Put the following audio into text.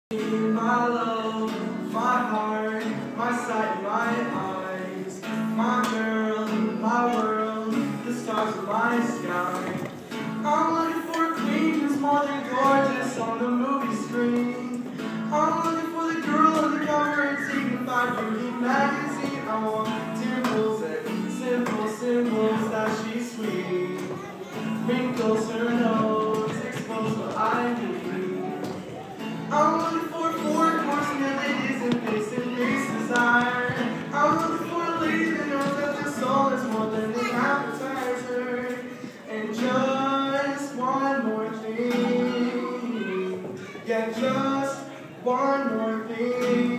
My love, my heart, my sight, my eyes, my girl, my world, the stars of my sky. I'm looking for a queen who's more than gorgeous on the movie screen. I'm looking for the girl on the cover of Dignified Beauty magazine. I want dimples and simple symbols that she's sweet. Wrinkles her nose, expose what I need. I'm looking for four-course ladies and face desire. I'm looking for a lady that knows that their soul is more than an appetizer. And just one more thing, yeah, just one more thing.